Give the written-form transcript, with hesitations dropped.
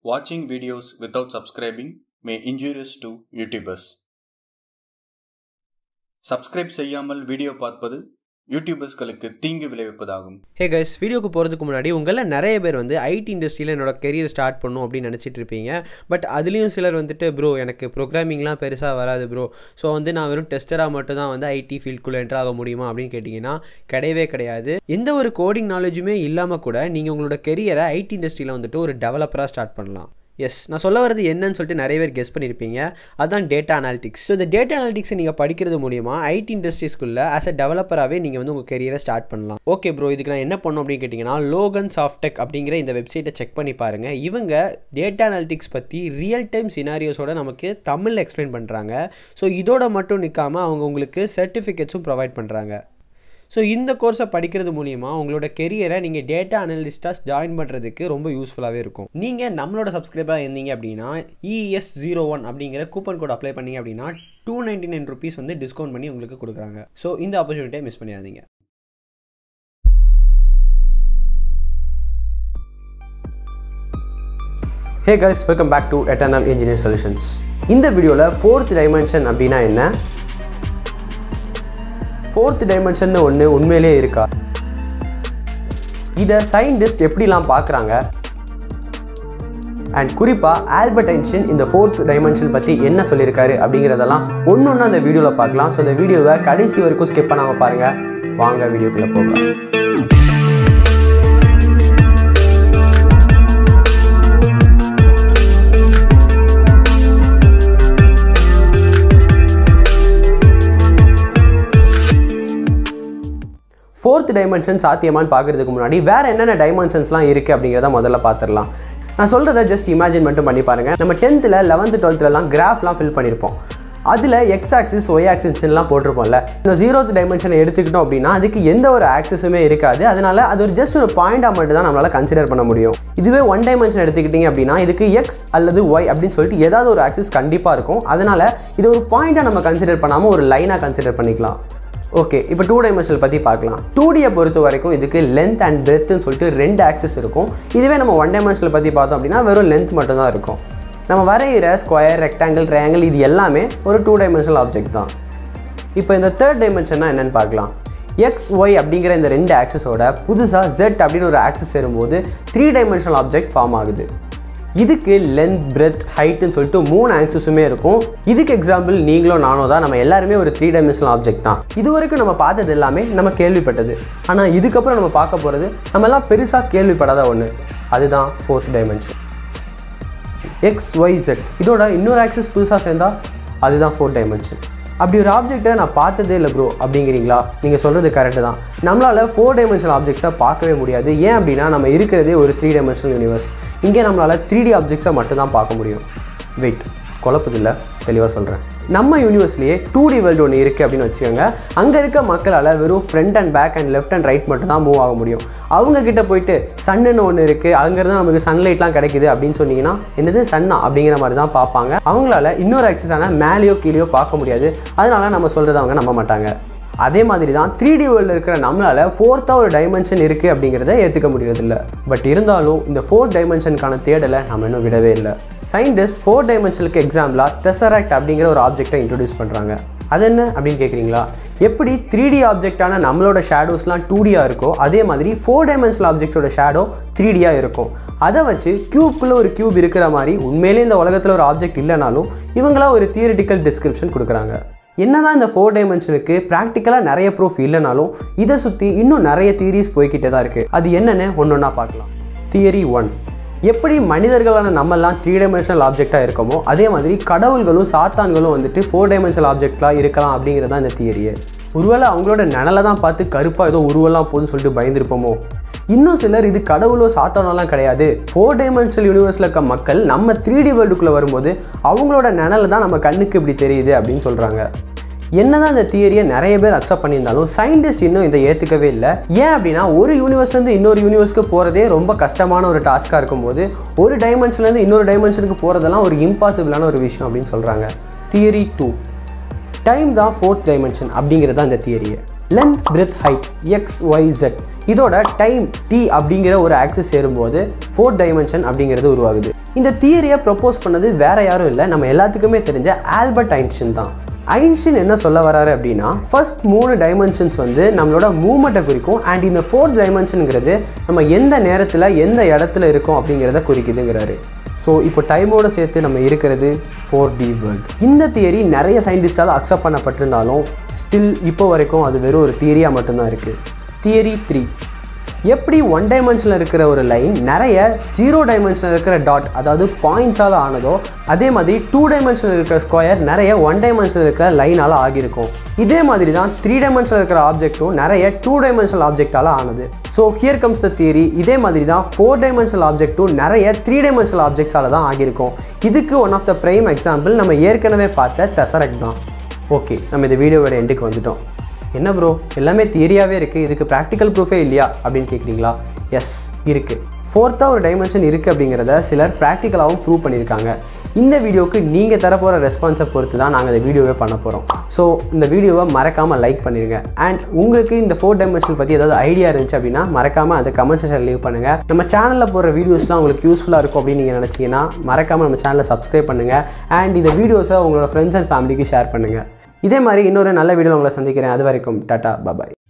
Watching videos without subscribing may injurious to YouTubers. Subscribe செய்யாமல் video பார்ப்பது யூடியூபர்ஸ்களுக்கு தீங்கு விளைவிப்பதாகும். ஹே கைஸ், வீடியோக்கு போகிறதுக்கு முன்னாடி உங்களில் நிறைய பேர் ஐடி இண்டஸ்ட்ரியில் என்னோட கெரியர் ஸ்டார்ட் பண்ணும் அப்படின்னு நினச்சிட்டு இருப்பீங்க. பட் அதுலேயும் சிலர் ப்ரோ எனக்கு ப்ரோக்ராமிங்லாம் பெருசாக வராது ப்ரோ, ஸோ நான் வெறும் டெஸ்டராக மட்டும் தான் ஐடி ஃபீல்டுக்குள்ளே என்ட்ரு ஆக முடியுமா அப்படின்னு கேட்டிங்கன்னா கிடையவே கிடையாது. எந்த ஒரு கோடிங் நாலேஜுமே இல்லாமல் கூட நீங்கள் உங்களோட கெரியரை ஐடி இண்டஸ்ட்ரியில் ஒரு டெவலப்பராக ஸ்டார்ட் பண்ணலாம். எஸ், நான் சொல்ல வரது என்னன்னு சொல்லிட்டு நிறைய பேர் கெஸ் பண்ணியிருப்பீங்க. அதுதான் டேட்டா அனாலிட்டிக்ஸ். ஸோ இந்த டேட்டா அனாலிட்டிக்ஸை நீங்கள் படிக்கிறது மூலிமா ஐடி இண்டஸ்ட்ரீஸ்க்குள்ளே ஆஸ் அ டெவலப்பராகவே நீங்கள் உங்கள் கெரியரை ஸ்டார்ட் பண்ணலாம். ஓகே ப்ரோ, இதுக்கு நான் என்ன பண்ணணும் அப்படின்னு கேட்டிங்கன்னா லோகன் சாஃப்டெக் அப்படிங்கிற இந்த வெப்சைட்டை செக் பண்ணி பாருங்கள். இவங்க டேட்டா அனாலிட்டிக்ஸ் பற்றி ரியல் டைம் சினாரியோஸோட நமக்கு தமிழில் எக்ஸ்பிளைன் பண்ணுறாங்க. ஸோ இதோட மட்டும் நிற்காமல் அவங்க உங்களுக்கு சர்டிஃபிகேட்ஸும் ப்ரொவைட் பண்ணுறாங்க. ஸோ இந்த கோர்ஸை படிக்கிறது மூலிமா உங்களோட கெரியரை நீங்கள் டேட்டா அனலிஸ்டாக ஜாயின் பண்ணுறதுக்கு ரொம்ப யூஸ்ஃபுல்லாகவே இருக்கும். நீங்கள் நம்மளோட சப்ஸ்கிரைபராக இருந்தீங்க அப்படின்னா ES01 அப்படிங்கிற கூப்பன் கோட் அப்ளை பண்ணிங்க அப்படின்னா $299 டிஸ்கவுண்ட் பண்ணி உங்களுக்கு கொடுக்குறாங்க. ஸோ இந்த ஆப்பர்ச்சுனிட்டியை மிஸ் பண்ணிடாதீங்க. Hey guys, welcome back to eternal engineer solutions. இந்த வீடியோவில் ஃபோர்த் டைமென்ஷன் அப்படின்னா என்ன, ஃபோர்த் டைமென்ஷன் ஒன்று உண்மையிலே இருக்கா, இதை சயின்டிஸ்ட் எப்படிலாம் பார்க்குறாங்க, அண்ட் குறிப்பாக ஆல்பர்ட் ஐன்ஸ்டீன் இந்த ஃபோர்த் டைமென்ஷன் பற்றி என்ன சொல்லியிருக்காரு அப்படிங்கிறதெல்லாம் ஒன்று ஒன்று அந்த வீடியோவில் பார்க்கலாம். ஸோ இந்த வீடியோவை கடைசி வரைக்கும் ஸ்கிப் பண்ணாமல் பாருங்கள். வாங்க வீடியோக்குள்ளே போகலாம். ஃபோர்த் டைமென்ஷன் சாத்தியமானு பார்க்குறதுக்கு முன்னாடி வேறு என்னென்ன டைமென்ஷன்ஸ்லாம் இருக்குது அப்படிங்கிறத முதல்ல பார்த்துடலாம். நான் சொல்கிறத ஜஸ்ட் இமேஜின் மட்டும் பண்ணி பாருங்கள். நம்ம 10th 11th 12thலாம் கிராஃப்லாம் ஃபில் பண்ணியிருப்போம். அதில் எக்ஸ் ஆக்சிஸ் ஒய் ஆக்சிஸ்லாம் போட்டிருப்போம்ல. இந்த 0th டைமென்ஷனை எடுத்துக்கிட்டோம் அப்படின்னா அதுக்கு எந்த ஒரு ஆக்சிஸுமே இருக்காது. அதனால் அது ஒரு ஜஸ்ட் ஒரு பாயிண்டாக மட்டும் தான் நம்மளால் கன்சிடர் பண்ண முடியும். இதுவே 1 டைமென்ஷன் எடுத்துக்கிட்டிங்க அப்படின்னா இதுக்கு எக்ஸ் அல்லது ஒய் அப்படின்னு சொல்லிட்டு ஏதாவது ஒரு ஆக்சிஸ் கண்டிப்பாக இருக்கும். அதனால் இது ஒரு பாயிண்டாக நம்ம கன்சிடர் பண்ணாமல் ஒரு லைனாக கன்சிடர் பண்ணிக்கலாம். ஓகே, இப்போ 2 டைமென்ஷனல் பற்றி பார்க்கலாம். 2Dயை பொறுத்த வரைக்கும் இதுக்கு லென்த் அண்ட் பிரெத்துன்னு சொல்லிட்டு 2 ஆக்சிஸ் இருக்கும். இதுவே நம்ம 1 டைமென்ஷனல் பற்றி பார்த்தோம் அப்படின்னா வெறும் லென்த் மட்டும்தான் இருக்கும். நம்ம வரைகிற ஸ்கொயர், ரெக்டாங்கிள், ட்ரையாங்கிள் இது எல்லாமே ஒரு 2 டைமென்ஷனல் ஆப்ஜெக்ட் தான். இப்போ இந்த 3rd டைமென்ஷன்னா என்னென்னு பார்க்கலாம். எக்ஸ் ஒய் அப்படிங்கிற இந்த 2 ஆக்சிஸோட புதுசாக Z அப்படின்னு ஒரு ஆக்சிஸ் சேரும்போது 3 டைமென்ஷனல் ஆப்ஜெக்ட் ஃபார்ம் ஆகுது. இதுக்கு லென்த், பிரெத், ஹைட்டுன்னு சொல்லிட்டு 3 ஆக்சிஸுமே இருக்கும். இதுக்கு எக்ஸாம்பிள் நீங்களும் நானும் தான். நம்ம எல்லாருமே ஒரு 3 டைமென்ஷனல் ஆப்ஜெக்ட் தான். இது வரைக்கும் நம்ம பார்த்தது எல்லாமே நம்ம கேள்விப்பட்டது. ஆனால் இதுக்கப்புறம் நம்ம பார்க்க போகிறது நம்ம எல்லாம் பெருசாக கேள்விப்படாத ஒன்று. அதுதான் 4th டைமென்ஷன். XYZ இதோட இன்னொரு ஆக்சிஸ் புதுசாக சேர்ந்தா அதுதான் 4th டைமென்ஷன். அப்படி ஒரு ஆப்ஜெக்டை நான் பார்த்ததே இல்லை ப்ரோ அப்படிங்கிறீங்களா? நீங்கள் சொல்கிறது கரெக்டு தான். நம்மளால் 4 டைமென்ஷனல் ஆப்ஜெக்ட்ஸை பார்க்கவே முடியாது. ஏன் அப்படின்னா நம்ம இருக்கிறதே ஒரு 3 டைமென்ஷனல் யூனிவர்ஸ். இங்கே நம்மளால் 3D ஆப்ஜெக்ட்ஸை மட்டும்தான் பார்க்க முடியும். வெயிட், குழப்பதில்லை, தெளிவாக சொல்கிறேன். நம்ம யூனிவர்ஸ்லேயே 2D வேர்ல்டு ஒன்று இருக்குது அப்படின்னு வச்சுக்கோங்க. அங்கே இருக்க மக்களால் வெறும் front and back and left and right மட்டும் தான் மூவ் ஆக முடியும். அவங்கக்கிட்ட போயிட்டு சன்னுன்னு ஒன்று இருக்குது, அங்கேருந்து நமக்கு சன்லைட்லாம் கிடைக்குது அப்படின்னு சொன்னீங்கன்னா என்னது சன்னா அப்படிங்கிற மாதிரி தான் பார்ப்பாங்க. அவங்களால இன்னொரு ஆக்சிஸான மேலேயோ கீழேயோ பார்க்க முடியாது. அதனால நம்ம சொல்கிறத அவங்க நம்ப மாட்டாங்க. அதே மாதிரி தான் 3D வேர்ல்டில் இருக்கிற நம்மளால் 4th ஒரு டைமென்ஷன் இருக்குது அப்படிங்கிறத ஏற்றுக்க முடியறதில்ல. பட் இருந்தாலும் இந்த 4th டைமென்ஷனுக்கான தேடலை நம்ம இன்னும் விடவே இல்லை. சயின்டிஸ்ட் 4th டைமென்ஷனுக்கு எக்ஸாம்பிளாக tesseract அப்படிங்கிற ஒரு ஆப்ஜெக்டை இன்ட்ரடியூஸ் பண்ணுறாங்க. அது என்ன அப்படின்னு கேட்குறீங்களா? எப்படி 3D ஆப்ஜெக்டான நம்மளோட ஷேடோஸ்லாம் 2Dயாக இருக்கோ அதே மாதிரி 4 டைமென்ஷனல் ஆப்ஜெக்ட்ஸோட ஷேடோ 3Dயாக இருக்கும். அதை வச்சு க்யூப்குள்ளே ஒரு க்யூப் இருக்கிற மாதிரி உண்மையிலே இந்த உலகத்தில் ஒரு ஆப்ஜெக்ட் இல்லைனாலும் இவங்களா ஒரு தியரிட்டிக்கல் டிஸ்கிரிப்ஷன் கொடுக்குறாங்க. என்னதான் இந்த 4 டைமென்ஷனுக்கு ப்ராக்டிக்கலாக நிறைய ப்ரூஃப் இல்லைனாலும் இதை சுற்றி இன்னும் நிறைய தியரிஸ் போய்கிட்டே தான் இருக்குது. அது என்னென்னு ஒன்று ஒன்றா பார்க்கலாம். தியரி 1, எப்படி மனிதர்களான நம்மெல்லாம் 3 டைமென்ஷனல் ஆப்ஜெக்டாக இருக்கோமோ அதே மாதிரி கடவுள்களும் சாத்தான்களும் 4 டைமென்ஷனல் ஆப்ஜெக்டாக இருக்கலாம் அப்படிங்கிறது தான் இந்த தியரியே. ஒருவேளை அவங்களோட நிழலை தான் பார்த்து கருப்பாக ஏதோ உருவெல்லாம் போகுதுன்னு சொல்லிட்டு பயந்துருப்போமோ. இன்னும் சிலர் இது கடவுளோ சாத்தானோலாம் கிடையாது, 4 டைமென்ஷனல் யூனிவர்ஸில் இருக்க மக்கள் நம்ம 3D வேர்ல்டுக்குள்ளே வரும்போது அவங்களோட நிழலை தான் நம்ம கண்ணுக்கு இப்படி தெரியுது அப்படின்னு சொல்கிறாங்க. என்னதான் இந்த தியரியை நிறைய பேர் அக்செப்ட் பண்ணியிருந்தாலும் சயின்டிஸ்ட் இன்னும் இதை ஏற்றுக்கவே இல்லை. ஏன் அப்படின்னா ஒரு யூனிவர்ஸ்லேருந்து இன்னொரு யூனிவர்ஸ்க்கு போகிறதே ரொம்ப கஷ்டமான ஒரு டாஸ்காக இருக்கும்போது ஒரு டைமென்ஷன்லேருந்து இன்னொரு டைமென்ஷனுக்கு போகிறதெல்லாம் ஒரு இம்பாசிபிளான ஒரு விஷயம் அப்படின்னு சொல்கிறாங்க. தியரி 2, டைம் தான் 4th டைமென்ஷன் அப்படிங்கிறது தான் இந்த தியரியை. Length, breadth, height, x y z இதோட டைம் t அப்படிங்கிற ஒரு ஆக்சிஸ் சேரும்போது 4th டைமென்ஷன் அப்படிங்கிறது உருவாகுது. இந்த தியரியை ப்ரொப்போஸ் பண்ணது வேற யாரும் இல்லை, நம்ம எல்லாத்துக்குமே தெரிஞ்ச ஆல்பர்ட் ஐன்ஸ்டீன் தான். ஐன்ஸ்டீன் என்ன சொல்ல வராரு அப்படின்னா, ஃபர்ஸ்ட் 3 டைமென்ஷன்ஸ் வந்து நம்மளோட மூவ்மெண்ட்டை குறிக்கும் அண்ட் இந்த 4th டைமென்ஷனுங்கிறது நம்ம எந்த நேரத்தில் எந்த இடத்துல இருக்கோம் அப்படிங்கிறத குறிக்குதுங்கிறாரு. ஸோ இப்போ டைமோடு சேர்த்து நம்ம இருக்கிறது 4D வேர்ல்டு. இந்த தியரி நிறைய சயின்டிஸ்டால் அக்செப்ட் பண்ணப்பட்டிருந்தாலும் ஸ்டில் இப்போ வரைக்கும் அது வெறும் ஒரு தியரியாக மட்டும்தான் இருக்குது. தியரி 3, எப்படி 1 டைமென்ஷனில் இருக்கிற ஒரு லைன் நிறைய 0 டைமென்ஷனில் இருக்கிற டாட் அதாவது பாயிண்ட்ஸால் ஆனதோ, அதே மாதிரி 2 டைமென்ஷனில் இருக்கிற ஸ்கொயர் நிறைய 1 டைமென்ஷனில் இருக்கிற லைனால் ஆகியிருக்கும். இதே மாதிரி தான் 3 டைமென்ஷனில் இருக்கிற ஆப்ஜெக்ட்டும் நிறைய 2 டைமென்ஷனல் ஆப்ஜெக்டால் ஆனது. So here comes the theory. இதே மாதிரி தான் 4 டைமென்ஷனல் ஆப்ஜெக்ட்டும் நிறைய 3 டைமென்ஷனல் ஆப்ஜெக்ட்ஸால் தான் ஆகியிருக்கும். இதுக்கு one of the prime example நம்ம ஏற்கனவே பார்த்த tesseract தான். ஓகே, நம்ம இந்த வீடியோவோட எண்டுக்கு வந்துட்டோம். என்ன ப்ரோ எல்லாமே தியரியாகவே இருக்குது, இதுக்கு ப்ராக்டிக்கல் ப்ரூஃபே இல்லையா அப்படின்னு கேட்குறீங்களா? எஸ் இருக்குது. 4th ஒரு டைமென்ஷன் இருக்குது அப்படிங்கிறத சிலர் ப்ராக்டிக்கலாகவும் ப்ரூவ் பண்ணியிருக்காங்க. இந்த வீடியோவுக்கு நீங்கள் தரப்போகிற ரெஸ்பான்ஸை பொறுத்து தான் நாங்கள் இந்த வீடியோவே பண்ண போகிறோம். ஸோ இந்த வீடியோவை மறக்காமல் லைக் பண்ணிடுங்க. அண்ட் உங்களுக்கு இந்த 4 டைமென்ஷன் பற்றி ஏதாவது ஐடியா இருந்துச்சு அப்படின்னா மறக்காமல் அதை கமெண்ட் செக்ஷனில் லீவ் பண்ணுங்கள். நம்ம சேனலில் போடுற வீடியோஸ்லாம் உங்களுக்கு யூஸ்ஃபுல்லாக இருக்கும் அப்படின்னு நீங்கள் நினச்சிங்கன்னா மறக்காமல் நம்ம சேனலை சப்ஸ்கிரைப் பண்ணுங்கள். அண்ட் இந்த வீடியோஸை உங்களோட ஃப்ரெண்ட்ஸ் அண்ட் ஃபேமிலிக்கு ஷேர் பண்ணுங்கள். இதே மாதிரி இன்னொரு நல்ல வீடியோவில் உங்களை சந்திக்கிறேன். அது வரைக்கும் டாடா பாய்.